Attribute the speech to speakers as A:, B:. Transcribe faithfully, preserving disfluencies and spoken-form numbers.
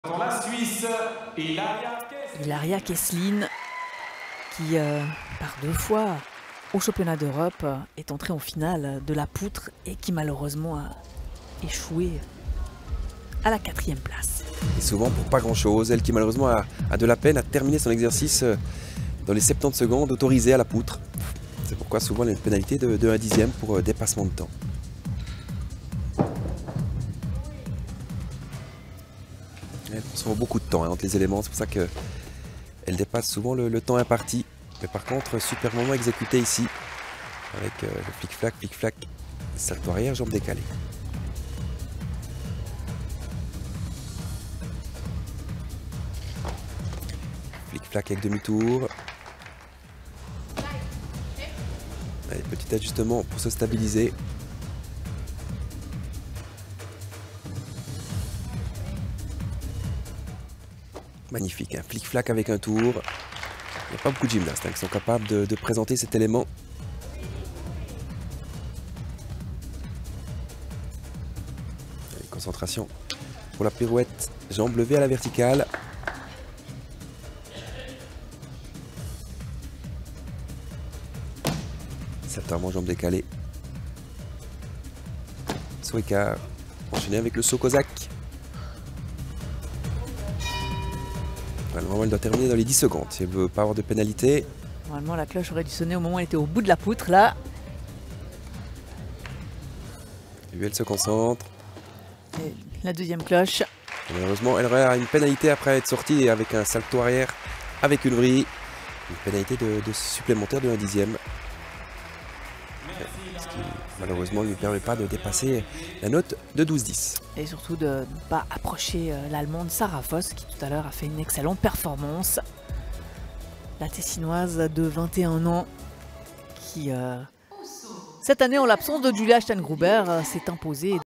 A: Dans la Suisse,
B: Ilaria Kesselin, qui euh, par deux fois au championnat d'Europe est entrée en finale de la poutre et qui malheureusement a échoué à la quatrième place.
C: Et souvent pour pas grand chose, elle qui malheureusement a, a de la peine à terminer son exercice dans les soixante-dix secondes autorisées à la poutre. C'est pourquoi souvent il y a une pénalité de, de un dixième pour dépassement de temps. Elle prend souvent beaucoup de temps hein, entre les éléments, c'est pour ça qu'elle dépasse souvent le, le temps imparti. Mais par contre, super moment exécuté ici, avec euh, le flic-flac, flic-flac, salto arrière, jambe décalée. Flic-flac avec demi-tour. Allez, petit ajustement pour se stabiliser. Magnifique, un flic-flac avec un tour. Il n'y a pas beaucoup de gymnastes hein, qui sont capables de, de présenter cet élément. Allez, concentration pour la pirouette. Jambe levée à la verticale. Certainement jambe décalée. Saut écart. Enchaîné avec le saut cosaque. Normalement, elle doit terminer dans les dix secondes si elle ne veut pas avoir de pénalité.
B: Normalement, la cloche aurait dû sonner au moment où elle était au bout de la poutre. Là,
C: Et elle se concentre.
B: et la deuxième cloche.
C: Et malheureusement, elle aura une pénalité après être sortie avec un salto arrière avec une vrille. Une pénalité de, de supplémentaire de un dixième. Ce qui malheureusement ne lui permet pas de dépasser la note de douze dix.
B: Et surtout de ne pas approcher euh, l'Allemande Sarah Voss, qui tout à l'heure a fait une excellente performance. La Tessinoise de vingt et un ans, qui euh, cette année, en l'absence de Julia Steingruber, euh, s'est imposée.